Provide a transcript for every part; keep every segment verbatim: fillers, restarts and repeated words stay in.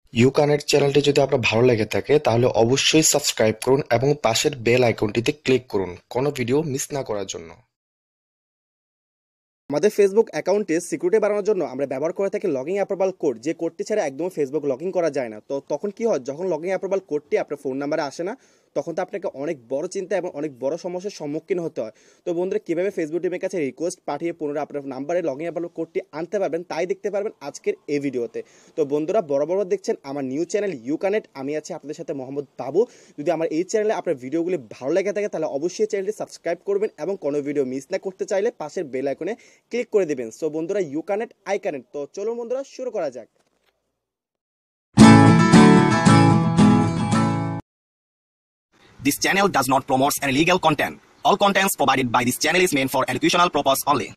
You connect চ্যানেলটি যদি আপনার ভালো লেগে থাকে তাহলে অবশ্যই সাবস্ক্রাইব করুন এবং পাশের বেল আইকনটিতে ক্লিক করুন কোনো ভিডিও মিস না করার জন্য। আমাদের ফেসবুক অ্যাকাউন্টে সিকিউরিটি বাড়ানোর জন্য আমরা ব্যবহার করে থাকি লগইন অ্যাপ্রুভাল কোড, যে কোডটি ছাড়া একদম ফেসবুক লগইন করা যায় না। তো তখন কি হয়, যখন লগইন অ্যাপ্রুভাল কোডটি আপনার ফোন নাম্বারে আসে না, তখন তো আপনাকে অনেক বড় চিন্তা এবং অনেক বড় সমস্যার সম্মুখীন হতে হয়। তো বন্ধুরা, কীভাবে ফেসবুক টিমের কাছে রিকোয়েস্ট পাঠিয়ে পুনরায় আপনার নাম্বারে লগইন অ্যাপ্রুভাল কোডটি আনতে পারবেন, তাই দেখতে পারবেন আজকের এই ভিডিওতে। তো বন্ধুরা, বড় বড় দেখছেন আমার নিউ চ্যানেল ইউ কানেক্ট, আমি আছি আপনাদের সাথে মোহাম্মদ বাবু। যদি আমার এই চ্যানেলে আপনার ভিডিওগুলি ভালো লেগে থাকে তাহলে অবশ্যই চ্যানেলটি সাবস্ক্রাইব করবেন এবং কোনো ভিডিও মিস না করতে চাইলে পাশের বেল আইকনে ক্লিক করে দেবেন। সো বন্ধুরা, ইউ কানেক্ট আই কানেক্ট, তো চলুন বন্ধুরা শুরু করা যাক। This channel does not promote any illegal content. All contents provided by this channel is meant for educational purpose only.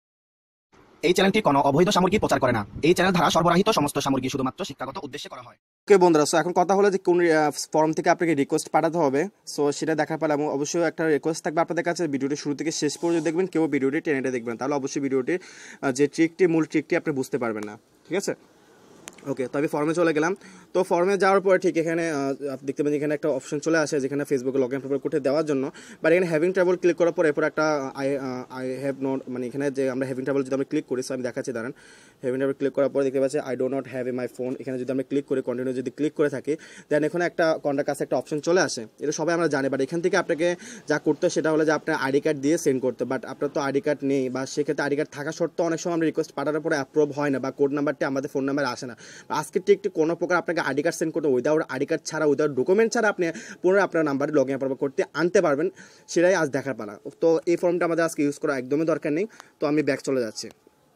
এই চ্যানেলটি কোনো অবৈধ সামগ্রী প্রচার করে না। এই চ্যানেল দ্বারা সরবরাহিত সমস্ত সামগ্রী শুধুমাত্র শিক্ষাগত উদ্দেশ্যে করা হয়। ওকে বন্ধুরা, সো এখন কথা হলো যে কোন ফর্ম থেকে আপনাকে রিকোয়েস্ট পাঠাতে হবে। সো সেটা দেখার পর এবং অবশ্যই একটা রিকোয়েস্ট থাকবে আপনাদের কাছে। ভিডিওটি শুরু থেকে শেষ পর্যন্ত দেখবেন, কেউ ভিডিওটি টেনে দেখবেন, তাহলে অবশ্যই ভিডিওটির যে ট্রিকটি মূল ট্রিকটি আপনি বুঝতে পারবেন না। ঠিক আছে, ওকে। তো আমি ফর্মে চলে গেলাম। তো ফর্মে যাওয়ার পরে ঠিক এখানে দেখতে পাবেন এখানে একটা অপশন চলে আসে যেখানে ফেসবুকে লগ ইন প্রোফাইল কোডে দেওয়ার জন্য। বাট এখানে হ্যাভিং ট্রাবল ক্লিক করার পর এরপর একটা আই আই হ্যাভ নট, মানে এখানে যে আমরা হ্যাভিং ট্রাবল যদি আমরা ক্লিক করি, সো আমি দেখাচ্ছি দাঁড়ান। হ্যাভিং ট্রাবল ক্লিক করার পর দেখতে পাচ্ছি I do not have a my phone. এখানে যদি আমরা ক্লিক করি, কন্টিনিউ যদি ক্লিক করে থাকি, দেন এখানে একটা কন্টাক্ট কাছে একটা অপশন চলে আসে। এটা সবাই আমরা জানি। বাট এখান থেকে আপনাকে যা করতে হয় সেটা হলো যে আপনার আইডি কার্ড দিয়ে সেন্ড করতে। বাট আপনার তো আইডি কার্ড নেই, বা সেক্ষেত্রে আইডি কার্ড থাকা সত্ত্বেও অনেক সময় আমরা রিকোয়েস্ট পাঠানোর পরে অ্যাপ্রুভ হয় না, বা কোড নাম্বারটি আমাদের ফোন নাম্বারে আসে না। আজকে ঠিক কোনো প্রকার আপনাকে আইডি কার্ড সেন্ড করতে, উইদাউট আইডি কার্ড ছাড়া, উইদাউট ডকুমেন্ট ছাড়া আপনি পুনরায় আপনার নাম্বারে লগ ইন অ্যাপ্রুভ করতে আনতে পারবেন, সেটাই আজ দেখার পালা। তো এই ফর্মটা আমাদের আজকে ইউজ করা একদমই দরকার নেই। তো আমি ব্যাক চলে যাচ্ছি।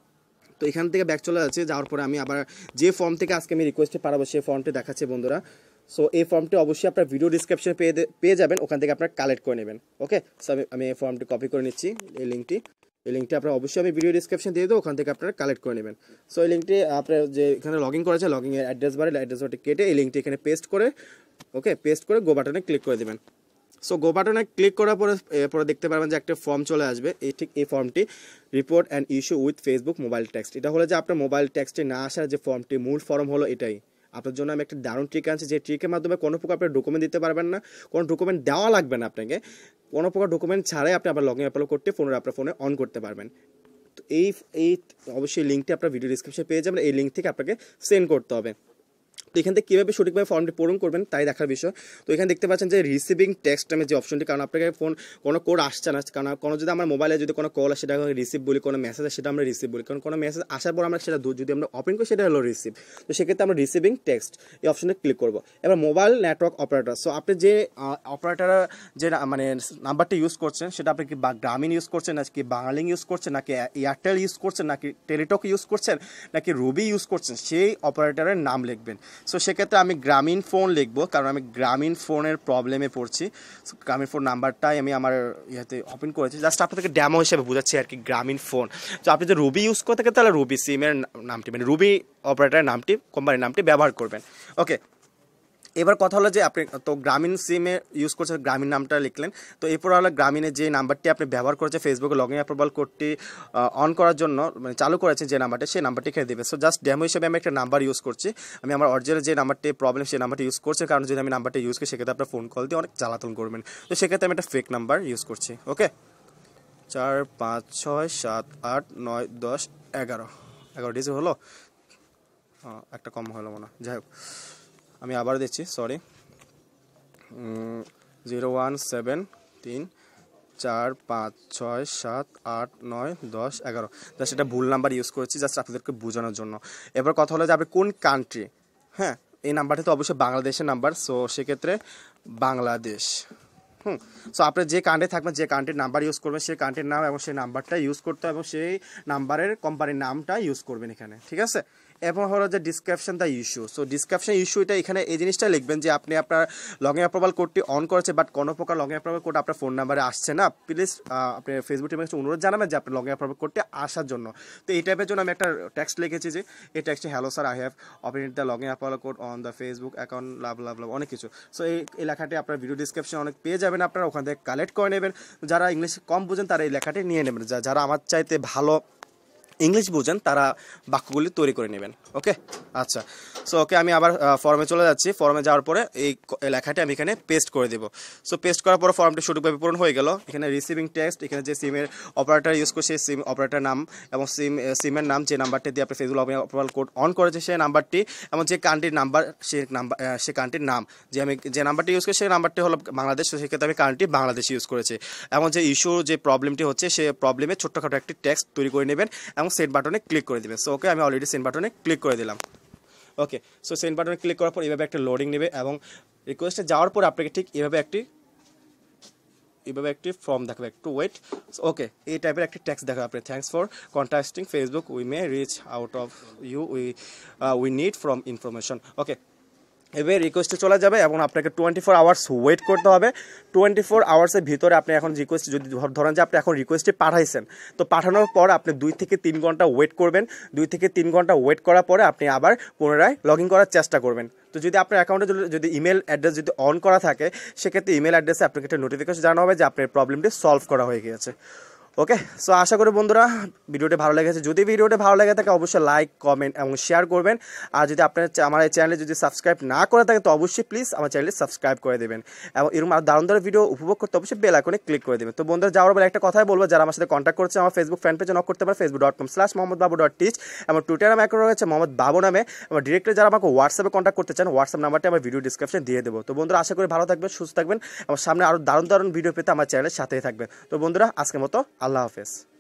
তো এখান থেকে ব্যাক চলে যাচ্ছে, যাওয়ার পরে আমি আবার যে ফর্ম থেকে আজকে আমি রিকোয়েস্টে পাঠাবো সেই ফর্মটি দেখাচ্ছি বন্ধুরা। সো এই ফর্মটি অবশ্যই আপনার ভিডিও ডিসক্রিপশনে পেয়ে পেয়ে যাবেন, ওখান থেকে আপনার কালেক্ট করে নেবেন। ওকে, সো আমি আমি এই ফর্মটি কপি করে নিচ্ছি, এই লিঙ্কটি এই লিঙ্কটি আপনার অবশ্যই আমি ভিডিও ডিসক্রিপশন দিয়ে দেবো, ওখান থেকে আপনারা কালেক্ট করে নেবেন। সো এই লিঙ্কটি আপনার যে এখানে লগ ইন করেছে, লগ ইনের অ্যাড্রেস বারে অ্যাড্রেস বারটি কেটে এই লিঙ্কটি এখানে পেস্ট করে, ওকে, পেস্ট করে গো বাটনে ক্লিক করে দেবেন। সো গো বাটনে ক্লিক করার পরে এরপরে দেখতে পারবেন যে একটা ফর্ম চলে আসবে। এই ঠিক এই ফর্মটি report and issue with Facebook mobile text. এটা হলো যে আপনার মোবাইল টেক্সটে না আসার যে ফর্মটি, মূল ফর্ম হলো এটাই। আপনার জন্য আমি একটা দারুণ ট্রিক আনছি, যে ট্রিকের মাধ্যমে কোনো প্রকার আপনি ডকুমেন্ট দিতে পারবেন না, কোনো ডকুমেন্ট দেওয়া লাগবে না আপনাকে, কোনো প্রকার ডকুমেন্ট ছাড়াই আপনি আবার লগ ইন অ্যাপ্লাই করতে ফোনের আপনার ফোনে অন করতে পারবেন। তো এই এই অবশ্যই লিঙ্কটি আপনার ভিডিও ডিসক্রিপশনে পেয়ে যাবেন, এই লিঙ্ক থেকে আপনাকে সেন্ড করতে হবে। তো এখান থেকে কীভাবে সঠিকভাবে ফর্মটি পূরণ করবেন তাই দেখার বিষয়। তো এখানে দেখতে পাচ্ছেন যে রিসিভিং টেক্সট নামে যে অপশনটি, কারণ আপনাকে ফোন কোনো কোড আসছে না, কারণ কোনো যদি আমার মোবাইলে যদি কোনো কল আসে সেটা রিসিভ বলি, কোনো মেসেজ আসে সেটা আমরা রিসিভ বলি, কারণ কোনো মেসেজ আসার পর আমরা সেটা যদি আমরা ওপেন করি সেটা হলো রিসিভ। তো সেক্ষেত্রে আমরা রিসিভিং টেক্সট এই অপশনে ক্লিক করবো। এবার মোবাইল নেটওয়ার্ক অপারেটর, সো আপনি যে অপারেটর যে মানে নাম্বারটি ইউজ করছেন সেটা আপনি কি গ্রামীণ ইউজ করছেন, নাকি বাংলালিং ইউজ করছেন, নাকি এয়ারটেল ইউজ করছেন, নাকি টেলিটক ইউজ করছেন, নাকি রুবি ইউজ করছেন, সেই অপারেটরের নাম লিখবেন। সো সেক্ষেত্রে আমি গ্রামীণ ফোন লিখবো, কারণ আমি গ্রামীণ ফোনের প্রবলেমে পড়ছি। গ্রামীণ ফোন নাম্বারটাই আমি আমার ইয়েতে ওপেন করেছি, জাস্ট আপনাদেরকে ড্যামো হিসেবে বোঝাচ্ছি আর কি, গ্রামীণ ফোন। তো আপনি যদি রুবি ইউজ করে থাকেন তাহলে রুবি সিমের নামটি, মানে রুবি অপারেটরের নামটি, কোম্পানির নামটি ব্যবহার করবেন। ওকে, এবার কথা হলো যে আপনি তো গ্রামীণ সিমে ইউজ করছেন, গ্রামীণ নামটা লিখলেন। তো এরপর হলো গ্রামীণের যে নাম্বারটি আপনি ব্যবহার করেছে ফেসবুকে লগ ইন অ্যাপ্রুভাল কোডটি অন করার জন্য, মানে চালু করেছেন যে নাম্বারটা, সেই নাম্বারটি খেয়ে দেবে। সো জাস্ট ডেমো হিসেবে আমি একটা নাম্বার ইউজ করছি, আমি আমার অরিজিনাল যে নাম্বারটি প্রবলেম সেই নাম্বারটি ইউজ করছি, কারণ যদি আমি নাম্বারটা ইউজ করি সেক্ষেত্রে আপনার ফোন কল দিয়ে অনেক জ্বালাতন করবেন। তো সেক্ষেত্রে আমি একটা ফেক নাম্বার ইউজ করছি। ওকে, চার পাঁচ ছয় সাত আট নয় দশ এগারো এগারো ডিজিট হলো, একটা কম হলো মনে, যাই হোক আমি আবার দিচ্ছি, সরি, জিরো ওয়ান সেভেন তিন চার পাঁচ ছয় সাত আট নয় দশ এগারো জাস্ট এটা ভুল নাম্বার ইউজ করেছি, জাস্ট আপনাদেরকে বোঝানোর জন্য। এবার কথা হলো যে আপনি কোন কান্ট্রি, হ্যাঁ এই নাম্বারটি তো অবশ্যই বাংলাদেশের নাম্বার, সো সেক্ষেত্রে বাংলাদেশ। হুম সো আপনি যে কান্ট্রি থাকবেন, যে কান্ট্রির নাম্বার ইউজ করবেন সেই কান্ট্রির নাম এবং সেই নাম্বারটা ইউজ করতে হবে, এবং সেই নাম্বারের কোম্পানির নামটা ইউজ করবেন এখানে, ঠিক আছে। এবং হলো যে description the issue, so description ইস্যুটা এখানে এই জিনিসটা লিখবেন যে আপনি আপনার লগ ইন অ্যাপ্রুভাল কোডটি অন করেছে, বাট কোনো প্রকার লগ ইন অ্যাপ্রুভাল কোড আপনার ফোন নাম্বারে আসছে না, প্লিজ আপনি ফেসবুক টিমের কাছে অনুরোধ জানাবেন যে আপনার লগ ইন অ্যাপ্রুভাল কোডটি আসার জন্য। তো এই টাইপের জন্য আমি একটা টেক্সট লিখেছি, যে এই টেক্সটে hello sir, I have opened the log in approval code on the Facebook account, love love love অনেক কিছু। সো এই এই লেখাটি আপনার ভিডিও ডিসক্রিপশন অনেক পেয়ে যাবেন, আপনারা ওখান থেকে কালেক্ট করে নেবেন। যারা ইংলিশ কম বুঝেন তারা এই লেখাটি নিয়ে নেবেন, যারা আমার চাইতে ভালো ইংলিশ বুঝেন তারা বাক্যগুলি তৈরি করে নেবেন। ওকে, আচ্ছা। সো ওকে, আমি আবার ফর্মে চলে যাচ্ছি। ফর্মে যাওয়ার পরে এই লেখাটি আমি এখানে পেস্ট করে দেবো। সো পেস্ট করার পর ফর্মটি সঠিকভাবে পূরণ হয়ে গেল। এখানে রিসিভিং টেক্সট, এখানে যে সিমের অপারেটর ইউজ করছে সিম অপারেটর নাম এবং সিম সিমের নাম, যে নাম্বারটি দিয়ে আপনি ফেসবুক অ্যাপ্রুভাল কোড অন করেছে সেই নাম্বারটি, এবং যে কান্ট্রির নাম্বার সেই নাম্বার সে কান্ট্রির নাম, যে আমি যে নাম্বারটি ইউজ করি সেই নাম্বারটি হলো বাংলাদেশ, সেক্ষেত্রে আমি কান্ট্রি বাংলাদেশ ইউজ করেছি। এবং যে ইস্যু যে প্রবলেমটি হচ্ছে সে প্রবলেমে ছোট্টখাটো একটি টেক্সট তৈরি করে নেবেন এবং সেন্ড বাটনে ক্লিক করে দেবেন। সো ওকে, আমি অলরেডি সেন্ড বাটনে ক্লিক করে দিলাম। ওকে, সো সেন্ড বাটনে ক্লিক করার পর এভাবে একটা লোডিং নেবে এবং রিকোয়েস্টে যাওয়ার পর আপনাকে ঠিক এভাবে একটি এভাবে একটি ফর্ম দেখাবে, একটু ওয়েট। ওকে, এই টাইপের একটি টেক্সট দেখাবে আপনি, thanks for contacting Facebook, we may reach out of you, we we need from information. Okay, এভাবে রিকোয়েস্টে চলে যাবে এবং আপনাকে টোয়েন্টি ফোর আওয়ার্স ওয়েট করতে হবে। টোয়েন্টি ফোর আওয়ার্সের ভিতরে আপনি এখন রিকোয়েস্ট, যদি ধরেন যে আপনি এখন রিকোয়েস্টে পাঠাইছেন, তো পাঠানোর পর আপনি দুই থেকে তিন ঘন্টা ওয়েট করবেন। দুই থেকে তিন ঘন্টা ওয়েট করার পরে আপনি আবার পুনরায় লগ ইন করার চেষ্টা করবেন। তো যদি আপনার অ্যাকাউন্টে যদি ইমেল অ্যাড্রেস যদি অন করা থাকে, সেক্ষেত্রে ইমেল অ্যাড্রেসে আপনাকে একটা নোটিফিকেশন জানানো হবে যে আপনার প্রবলেমটি সলভ করা হয়ে গিয়েছে। ওকে, সো আশা করি বন্ধুরা ভিডিওটি ভালো লেগেছে। যদি ভিডিওটি ভালো লেগে থাকে অবশ্যই লাইক, কমেন্ট এবং শেয়ার করবেন। আর যদি আপনার আমার এই চ্যানেলে যদি সাবস্ক্রাইব না করে থাকে তো অবশ্যই প্লিজ আমার চ্যানেলে সাবস্ক্রাইব করে দেবেন এবং এরকম আর দারুণ দারুণ ভিডিও উপভোগ করতে অবশ্যই বেল আইকনে ক্লিক করে দেবেন। তো বন্ধুরা যাওয়ার পরে একটা কথাই বলবো, যারা আমার সাথে কন্ট্যাক্ট করছে আমার ফেসবুক ফ্যান পেজে নক করতে পারে, Facebook dot com slash Mohammad Babu dot teach, এবং টুইটার নামে অ্যাকাউন্ট রয়েছে মোহাম্মদ বাবু নামে, এবং ডিরেক্টলি যারা আমাকে হোয়াটসঅ্যাপে কন্ট্যাক্ট করতে চান হোয়াটসঅ্যাপ নাম্বারটি আমার ভিডিও ডিসক্রিপশন দিয়ে দেবো। তো বন্ধুরা আশা করি ভালো থাকবেন, সুস্থ থাকবেন এবং সামনে আরও দারুণ দারুণ ভিডিও পেতে আমার চ্যানেলের সাথেই থাকবেন। তো বন্ধুরা আজকের মতো আল্লাহ হাফেজ।